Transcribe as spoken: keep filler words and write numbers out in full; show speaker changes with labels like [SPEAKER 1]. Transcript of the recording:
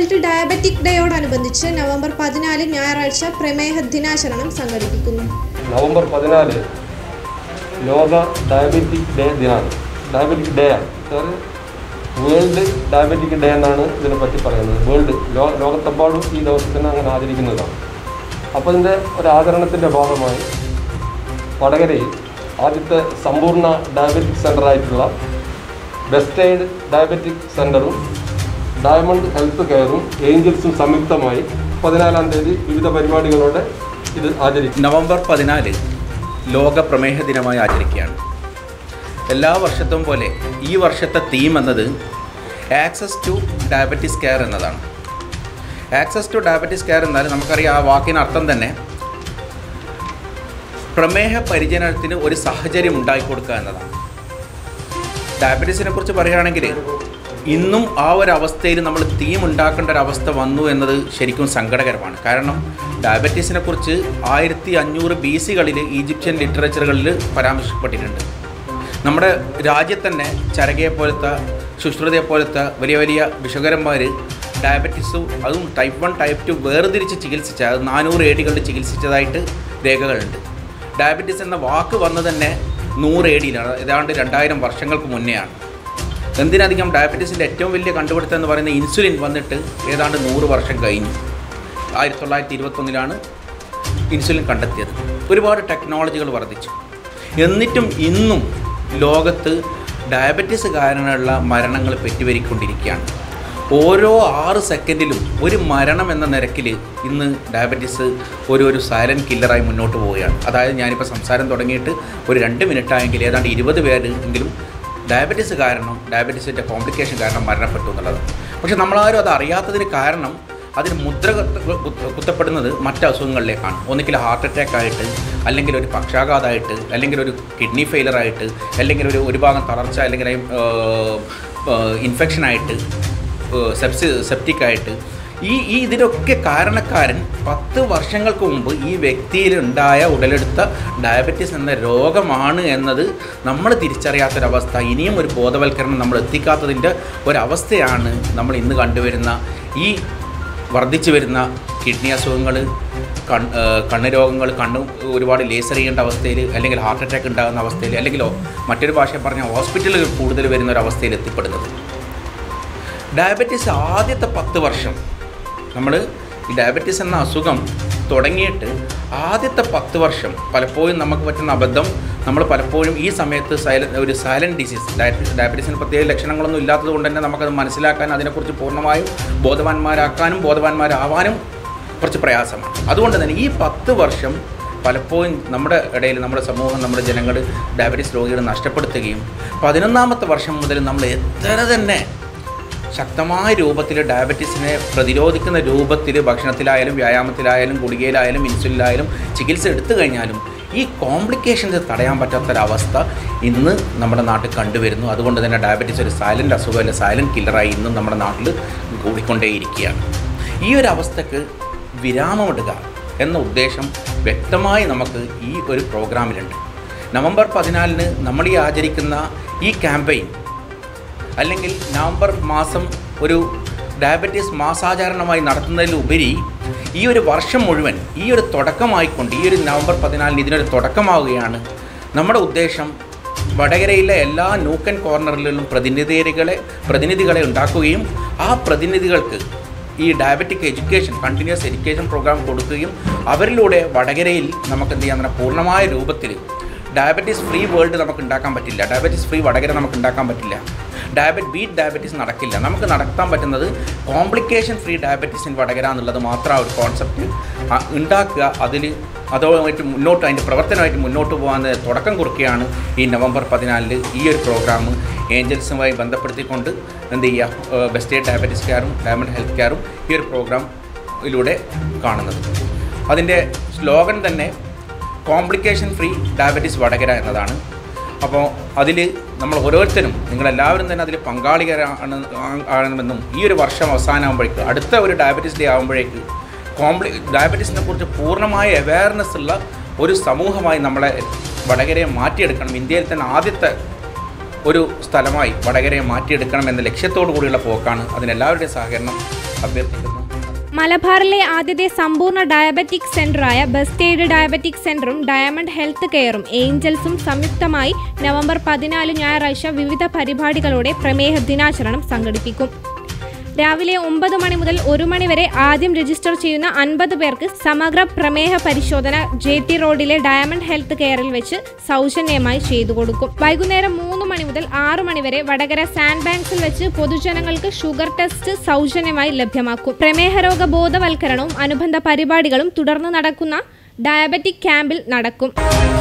[SPEAKER 1] World diabetic ഡേയോടനുബന്ധിച്ച് November പതിനാല് ഞായറാഴ്ച പ്രമേഹ ദിനാചരണം സംഘടിപ്പിക്കുന്നു.
[SPEAKER 2] നവംബർ പതിനാല് ലോക ഡയബറ്റിക് ഡേ ദിനാണ്. ഡയബറ്റിക് ഡേ ആണ്, വേൾഡ് ഡയബറ്റിക് ഡേ എന്നാണ് ഇതിനെപ്പറ്റി പറയുന്നത്. വേൾഡ് ലോ ലോകത്തെമ്പാടും ഈ ദിവസത്തിന് അങ്ങനെ ആചരിക്കുന്നതാണ്. അപ്പോൾ ഇതിൻ്റെ ഒരു ആചരണത്തിൻ്റെ ഭാഗമായി വടകരയിൽ ആദ്യത്തെ സമ്പൂർണ്ണ ഡയബറ്റിക് സെൻ്ററായിട്ടുള്ള ബെസ്റ്റ് എയ്ഡ് ഡയബറ്റിക് സെൻ്ററും ഡയമണ്ട് ഹെൽത്ത് കെയറും ഏഞ്ചൽസും സംയുക്തമായി പതിനാലാം തീയതി വിവിധ പരിപാടികളോടെ ഇത് ആചരിക്കും.
[SPEAKER 3] നവംബർ പതിനാല് ലോക പ്രമേഹ ദിനമായി ആചരിക്കുകയാണ്. എല്ലാ വർഷത്തും പോലെ ഈ വർഷത്തെ തീം എന്നത് ആക്സസ് ടു ഡയബറ്റിസ് കെയർ എന്നതാണ്. ആക്സസ് ടു ഡയബറ്റിസ് കെയർ എന്നാൽ നമുക്കറിയാം ആ വാക്കിനർത്ഥം തന്നെ പ്രമേഹ പരിചരണത്തിന് ഒരു സാഹചര്യം ഉണ്ടായിക്കൊടുക്കുക എന്നതാണ്. ഡയബറ്റീസിനെ കുറിച്ച് പറയുകയാണെങ്കിൽ ഇന്നും ആ ഒരു അവസ്ഥയിൽ നമ്മൾ തീം ഉണ്ടാക്കേണ്ട ഒരു അവസ്ഥ വന്നു എന്നത് ശരിക്കും സങ്കടകരമാണ്. കാരണം ഡയബറ്റീസിനെ കുറിച്ച് ആയിരത്തി അഞ്ഞൂറ് ബി സികളിൽ ഈജിപ്ഷ്യൻ ലിറ്ററേച്ചറുകളിൽ പരാമർശിക്കപ്പെട്ടിട്ടുണ്ട്. നമ്മുടെ രാജ്യത്ത് തന്നെ ചരകയെ പോലത്തെ ശുശ്രുതയെ പോലത്തെ വലിയ വലിയ വിഷകരന്മാർ ഡയബറ്റീസും അതും ടൈപ്പ് വൺ ടൈപ്പ് ടു വേർതിരിച്ച് ചികിത്സിച്ച അത് നാനൂറ് ഏടികളിൽ ചികിത്സിച്ചതായിട്ട് രേഖകളുണ്ട്. ഡയബറ്റീസ് എന്ന വാക്ക് വന്നത് തന്നെ നൂറ് ഏടിയിലാണ്, ഏതാണ്ട് രണ്ടായിരം വർഷങ്ങൾക്ക് മുന്നെയാണ്. എന്തിനധികം ഡയബറ്റീസിൻ്റെ ഏറ്റവും വലിയ കണ്ടുപിടുത്തം എന്ന് പറയുന്ന ഇൻസുലിൻ വന്നിട്ട് ഏതാണ്ട് നൂറ് വർഷം കഴിഞ്ഞു. ആയിരത്തി തൊള്ളായിരത്തി ഇരുപത്തൊന്നിലാണ് ഇൻസുലിൻ കണ്ടെത്തിയത്. ഒരുപാട് ടെക്നോളജികൾ വർദ്ധിച്ചു. എന്നിട്ടും ഇന്നും ലോകത്ത് ഡയബറ്റീസ് കാരണമുള്ള മരണങ്ങൾ പെറ്റുവരിക്കൊണ്ടിരിക്കുകയാണ്. ഓരോ ആറ് സെക്കൻഡിലും ഒരു മരണം എന്ന നിരക്കിൽ ഇന്ന് ഡയബറ്റീസ് ഒരു ഒരു സൈലൻറ്റ് കില്ലറായി മുന്നോട്ട് പോവുകയാണ്. അതായത് ഞാനിപ്പോൾ സംസാരം തുടങ്ങിയിട്ട് ഒരു രണ്ട് മിനിറ്റായെങ്കിൽ ഏതാണ്ട് ഇരുപത് പേര് എങ്കിലും ഡയബറ്റീസ് കാരണം ഡയബറ്റീസിൻ്റെ കോംപ്ലിക്കേഷൻ കാരണം മരണപ്പെട്ടു എന്നുള്ളത്. പക്ഷേ നമ്മളാരും അത് അറിയാത്തതിന് കാരണം അതിന് മുദ്ര കുത്തപ്പെടുന്നത് മറ്റ് അസുഖങ്ങളിലേക്കാണ്. ഒന്നുകിൽ ഹാർട്ട് അറ്റാക്ക് ആയിട്ട്, അല്ലെങ്കിൽ ഒരു പക്ഷാഘാതമായിട്ട്, അല്ലെങ്കിൽ ഒരു കിഡ്നി ഫെയിലറായിട്ട്, അല്ലെങ്കിൽ ഒരു ഒരു ഭാഗം തളർച്ച, അല്ലെങ്കിൽ ഇൻഫെക്ഷനായിട്ട്, സെപ്സി സെപ്റ്റിക്കായിട്ട് ഈ ഈ ഇതിനൊക്കെ കാരണക്കാരൻ പത്ത് വർഷങ്ങൾക്ക് മുമ്പ് ഈ വ്യക്തിയിലുണ്ടായ ഉടലെടുത്ത ഡയബറ്റീസ് എന്ന രോഗമാണ് എന്നത് നമ്മൾ തിരിച്ചറിയാത്തൊരവസ്ഥ, ഇനിയും ഒരു ബോധവൽക്കരണം നമ്മൾ എത്തിക്കാത്തതിൻ്റെ ഒരവസ്ഥയാണ് നമ്മൾ ഇന്ന് കണ്ടുവരുന്ന ഈ വർദ്ധിച്ചു വരുന്ന കിഡ്നി അസുഖങ്ങൾ, കൺ കണ്ണ് രോഗങ്ങൾ, കണ്ണ് ഒരുപാട് ലേസർ ചെയ്യേണ്ട അവസ്ഥയിൽ, അല്ലെങ്കിൽ ഹാർട്ട് അറ്റാക്ക് ഉണ്ടാകുന്ന അവസ്ഥയിൽ, അല്ലെങ്കിൽ മറ്റൊരു ഭാഷ പറഞ്ഞാൽ ഹോസ്പിറ്റലുകൾ കൂടുതൽ വരുന്ന ഒരു അവസ്ഥയിൽ എത്തിപ്പെടുന്നത്. ഡയബറ്റീസ് ആദ്യത്തെ പത്ത് വർഷം നമ്മൾ ഈ ഡയബറ്റീസ് എന്ന അസുഖം തുടങ്ങിയിട്ട് ആദ്യത്തെ പത്ത് വർഷം പലപ്പോഴും നമുക്ക് പറ്റുന്ന അബദ്ധം, നമ്മൾ പലപ്പോഴും ഈ സമയത്ത് സൈലൻ ഒരു സൈലൻറ്റ് ഡിസീസ്, ഡയബറ്റീസിന് പ്രത്യേക ലക്ഷണങ്ങളൊന്നും ഇല്ലാത്തത് കൊണ്ട് തന്നെ നമുക്കത് മനസ്സിലാക്കാൻ, അതിനെക്കുറിച്ച് പൂർണ്ണമായും ബോധവാന്മാരാക്കാനും ബോധവാന്മാരാവാനും കുറച്ച് പ്രയാസമാണ്. അതുകൊണ്ട് തന്നെ ഈ പത്ത് വർഷം പലപ്പോഴും നമ്മുടെ ഇടയിൽ നമ്മുടെ സമൂഹം, നമ്മുടെ ജനങ്ങൾ ഡയബറ്റീസ് രോഗികളെ നഷ്ടപ്പെടുത്തുകയും പതിനൊന്നാമത്തെ വർഷം മുതൽ നമ്മൾ എത്ര തന്നെ ശക്തമായ രൂപത്തിൽ ഡയബറ്റീസിനെ പ്രതിരോധിക്കുന്ന രൂപത്തിൽ ഭക്ഷണത്തിലായാലും വ്യായാമത്തിലായാലും ഗുളികയിലായാലും ഇൻസുലിനായാലും ചികിത്സ എടുത്തു കഴിഞ്ഞാലും ഈ കോംപ്ലിക്കേഷൻസ് തടയാൻ പറ്റാത്തൊരവസ്ഥ ഇന്ന് നമ്മുടെ നാട്ടിൽ കണ്ടുവരുന്നു. അതുകൊണ്ട് തന്നെ ഡയബറ്റീസ് ഒരു സൈലൻ്റ് അസുഖമല്ല, സൈലൻറ്റ് കില്ലറായി ഇന്നും നമ്മുടെ നാട്ടിൽ കൂടിക്കൊണ്ടേയിരിക്കുകയാണ്. ഈ ഒരു അവസ്ഥക്ക് വിരാമമിടുക എന്ന ഉദ്ദേശം വ്യക്തമായി നമുക്ക് ഈ ഒരു പ്രോഗ്രാമിലുണ്ട്. നവംബർ പതിനാലിന് നമ്മൾ ഈ ആചരിക്കുന്ന ഈ ക്യാമ്പയിൻ, അല്ലെങ്കിൽ നവംബർ മാസം ഒരു ഡയബറ്റീസ് മാസാചരണമായി നടത്തുന്നതിലുപരി ഈ ഒരു വർഷം മുഴുവൻ ഈ ഒരു തുടക്കമായിക്കൊണ്ട് ഈ ഒരു നവംബർ പതിനാലിന് ഇതിനൊരു തുടക്കമാവുകയാണ്. നമ്മുടെ ഉദ്ദേശം വടകരയിലെ എല്ലാ നൂക്കൻ കോർണറിലും പ്രതിനിധികളെ പ്രതിനിധികളെ ഉണ്ടാക്കുകയും ആ പ്രതിനിധികൾക്ക് ഈ diabetic education, continuous education program കൊടുക്കുകയും അവരിലൂടെ വടകരയിൽ നമുക്ക് എന്ത് ചെയ്യാൻ പൂർണ്ണമായ രൂപത്തിൽ ഡയബറ്റീസ് ഫ്രീ വേൾഡ് നമുക്ക് ഉണ്ടാക്കാൻ പറ്റില്ല, ഡയബറ്റീസ് ഫ്രീ വടകര നമുക്ക് ഉണ്ടാക്കാൻ പറ്റില്ല, ഡയബറ്റ് ബീറ്റ് ഡയബറ്റീസ് നടക്കില്ല. നമുക്ക് നടത്താൻ പറ്റുന്നത് complication free diabetes in Vadakara എന്നുള്ളത് മാത്രം ആ ഒരു കോൺസെപ്റ്റ് ഉണ്ടാക്കുക. അതിൽ അതുമായിട്ട് മുന്നോട്ട് അതിൻ്റെ പ്രവർത്തനമായിട്ട് മുന്നോട്ട് പോകാൻ തുടക്കം കുറിക്കുകയാണ് ഈ നവംബർ പതിനാലിന് ഈ ഒരു പ്രോഗ്രാം ഏഞ്ചൽസുമായി ബന്ധപ്പെടുത്തിക്കൊണ്ട് എന്ത് ചെയ്യുക, ബെസ്റ്റ് എയ്ഡ് ഡയബറ്റീസ് കെയറും ഡയമണ്ട് ഹെൽത്ത് കെയറും ഈ ഒരു പ്രോഗ്രാമിലൂടെ കാണുന്നത്. അതിൻ്റെ സ്ലോഗൻ തന്നെ കോംപ്ലിക്കേഷൻ ഫ്രീ ഡയബറ്റീസ് വടകര എന്നതാണ്. അപ്പോൾ അതിൽ നമ്മൾ ഓരോരുത്തരും, നിങ്ങളെല്ലാവരും തന്നെ അതിൽ പങ്കാളികളാണ് ആണെന്നും ഈ ഒരു വർഷം അവസാനമാകുമ്പോഴേക്ക് അടുത്ത ഒരു ഡയബറ്റീസ് ഡേ ആകുമ്പോഴേക്ക് കോംപ്ലി ഡയബറ്റീസിനെ കുറിച്ച് പൂർണ്ണമായ അവയർനെസ് ഉള്ള ഒരു സമൂഹമായി നമ്മളെ വടകരയെ മാറ്റിയെടുക്കണം. ഇന്ത്യയിൽ തന്നെ ആദ്യത്തെ ഒരു സ്ഥലമായി വടകരയെ മാറ്റിയെടുക്കണം എന്ന ലക്ഷ്യത്തോടു കൂടിയുള്ള പോക്കാണ്. അതിനെല്ലാവരുടെയും സഹകരണം അഭ്യർത്ഥിക്കുന്നു.
[SPEAKER 1] മലബാറിലെ ആദ്യത്തെ സമ്പൂർണ്ണ ഡയബറ്റിക് സെന്ററായ ബെസ്റ്റേഡ് ഡയബറ്റിക് സെന്ററും ഡയമണ്ട് ഹെൽത്ത് കെയറും ഏഞ്ചൽസും സംയുക്തമായി നവംബർ പതിനാല് ഞായറാഴ്ച വിവിധ പരിപാടികളോടെ പ്രമേഹ ദിനാചരണം സംഘടിപ്പിക്കും. രാവിലെ ഒമ്പത് മണി മുതൽ ഒരു മണി വരെ ആദ്യം രജിസ്റ്റർ ചെയ്യുന്ന അൻപത് പേർക്ക് സമഗ്ര പ്രമേഹ പരിശോധന ജെ ടി റോഡിലെ ഡയമണ്ട് ഹെൽത്ത് കെയറിൽ വെച്ച് സൗജന്യമായി ചെയ്തു കൊടുക്കും. വൈകുന്നേരം മൂന്ന് മണി മുതൽ ആറു മണി വരെ വടകര സാൻഡ് ബാങ്ക്സിൽ വെച്ച് പൊതുജനങ്ങൾക്ക് ഷുഗർ ടെസ്റ്റ് സൗജന്യമായി ലഭ്യമാക്കും. പ്രമേഹ രോഗ ബോധവൽക്കരണവും അനുബന്ധ പരിപാടികളും തുടർന്ന് നടക്കുന്ന ഡയബറ്റിക് ക്യാമ്പിൽ നടക്കും.